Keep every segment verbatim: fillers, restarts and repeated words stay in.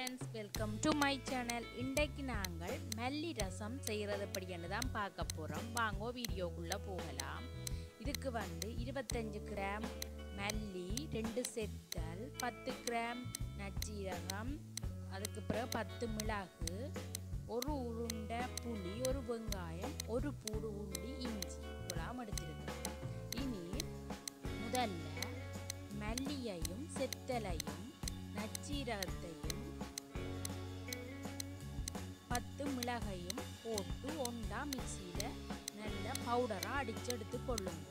friends, welcome to my channel. இன்றைக்கு நாங்கள் மல்லி ரசம் செய்கிறது எப்படின்னு தான் பார்க்க போகிறோம். வாங்க வீடியோக்குள்ள போகலாம். இதுக்கு வந்து இருபத்தஞ்சு கிராம் மல்லி, ரெண்டு செத்தல், பத்து கிராம் நச்சீரகம், அதுக்கு பிறகு பத்து மிளகு, ஒரு உருண்டை புளி, ஒரு வெங்காயம், ஒரு பூடு உள்ளி, இஞ்சி இவ்வளவு எடுத்திருக்கோம். இனி முதல்ல மல்லியையும் செத்தலையும் நச்சீரகத்தையும் பத்து மிளகையும் போட்டு ஒன்றா மிக்சியில் நல்ல பவுடராக அடித்து எடுத்து கொள்ளுங்க.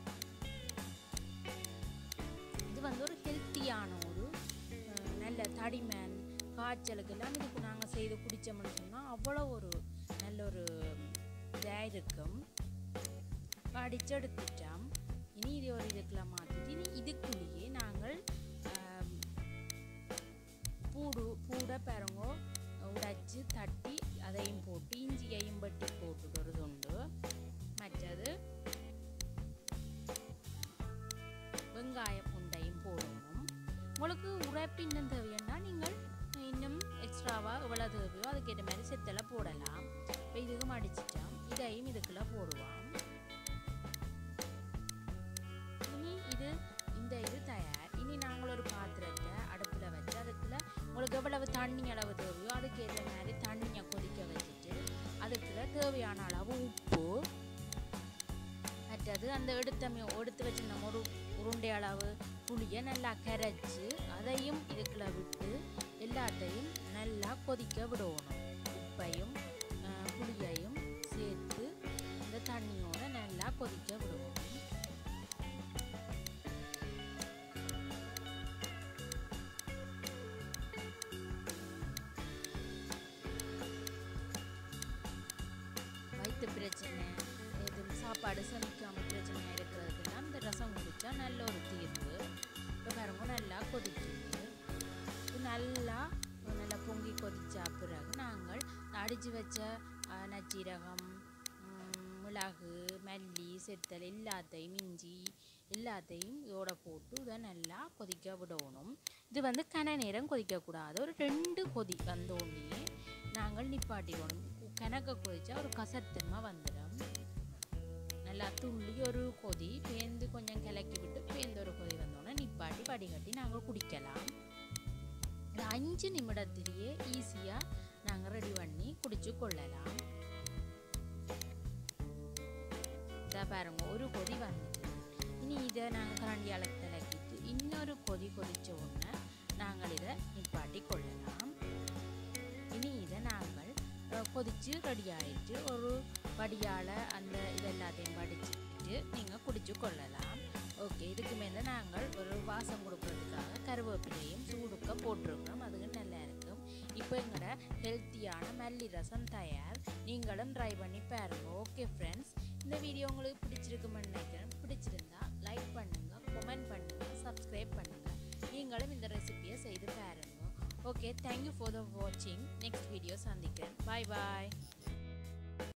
இது வந்து ஒரு ஹெல்த்தியான ஒரு நல்ல தடிமன் காய்ச்சலுக்கெல்லாம் இதுக்கு நாங்கள் செய்து குடித்தோம்னு சொன்னால் அவ்வளோ ஒரு நல்ல ஒரு இதாக இருக்கும். அடித்து எடுத்துட்டோம். இனி இது ஒரு இதுக்கெல்லாம் மாற்றிட்டு இனி இதுக்குள்ளேயே நாங்கள் பூடு பூடை பாருங்கோ உடைச்சி தட்டி அதையும் போட்டு இஞ்சியையும் பட்டி போட்டுட்டு ஒரு துண்டு. மற்றது வெங்காய பூண்டையும் போடணும். உங்களுக்கு உரைப்பு இன்னும் தேவைன்னா நீங்கள் இன்னும் எக்ஸ்ட்ராவாக எவ்வளோ தேவையோ அதுக்கேற்ற மாதிரி செத்தலை போடலாம். இப்போ இதுக்கும் அடிச்சிட்டோம். இதையும் இதுக்குள்ள போடுவோம். இனி இது இந்த இது தயார். இனி நாங்கள் ஒரு பாத்திரத்தை அடுப்பில் வச்சு அதுக்குள்ள உங்களுக்கு எவ்வளவு தண்ணி அளவு தேவையோ அதுக்கேற்ற மாதிரி தண்ணியை கொதிக்க வச்சுட்டு அதுக்குள்ள தேவையான அளவு உப்பு, மற்றது அந்த எடுத்த எடுத்து வச்சு நம்ம ஒரு உருண்டை அளவு புளியை நல்லா கரைச்சி அதையும் இதுக்குள்ள விட்டு எல்லாத்தையும் நல்லா கொதிக்க விடணும். உப்பையும் புளியையும் சேர்த்து இந்த தண்ணியோட நல்லா கொதிக்க விடுவோம். வயிற்று பிரச்சனை எதுவும் சாப்பாடு சமைக்காமல் பிரச்சனையாக இருக்கிறதுக்கெல்லாம் இந்த ரசம் குடித்தா நல்ல ஒரு தீர்வு. இப்போ பாருங்க நல்லா கொதிக்குது. நல்லா நல்லா பொங்கி கொதிச்சா பிறகு நாங்கள் அடித்து வச்ச நச்சீரகம், மிளகு, மல்லி, செத்தல் எல்லாத்தையும் இஞ்சி எல்லாத்தையும் இதோட போட்டு இதை நல்லா கொதிக்க விடணும். இது வந்து கன நேரம் கொதிக்கக்கூடாது. ஒரு ரெண்டு கொதி வந்தோடனே நாங்கள் நிப்பாட்டிடணும். கணக்க கொதிச்சா ஒரு கசத்தன்மை வந்துடும். நல்லா துள்ளி ஒரு கொதி பேந்து கொஞ்சம் கிளக்கி விட்டு பேந்து ஒரு கொதி வந்தோடனே நிப்பாட்டி வடிகட்டி நாங்கள் குடிக்கலாம். இது அஞ்சு நிமிடத்திலேயே ஈஸியாக நாங்கள் ரெடி பண்ணி குடிச்சு கொள்ளலாம். இதை பாருங்க ஒரு கொதி வந்துட்டு இனி இதை நாங்கள் கரண்டியால் கிளக்கிட்டு இன்னொரு கொதி கொதிச்ச உடனே நாங்கள் இதை நிப்பாட்டி கொள்ளலாம். இனி இதை நாங்கள் கொதிச்சு ரெடி ஆகிட்டு ஒரு வடியால் அந்த இதெல்லாத்தையும் வடிச்சுட்டு நீங்கள் குடிச்சு கொள்ளலாம். ஓகே, இதுக்கு மேலே நாங்கள் ஒரு வாசம் கொடுக்கறதுக்காக கருவேப்பிலையும் சூடுக்க போட்டிருக்கிறோம். அதுக்கு நல்லா இருக்கும். இப்போ எங்களோட ஹெல்த்தியான மல்லி ரசம் தயார். நீங்களும் ட்ரை பண்ணி பாருங்க. ஓகே ஃப்ரெண்ட்ஸ், இந்த வீடியோ உங்களுக்கு பிடிச்சிருக்குமென்னு நினைக்கிறேன். பிடிச்சிருந்தா லைக் பண்ணுங்கள், கமெண்ட் பண்ணுங்கள், சப்ஸ்கிரைப் பண்ணுங்கள். நீங்களும் இந்த ரெசிபியை செய்து பாருங்க. ஓகே, தேங்க்யூ ஃபார் த வாட்சிங். நெக்ஸ்ட் வீடியோ சந்திக்கிறேன். பாய் பாய்.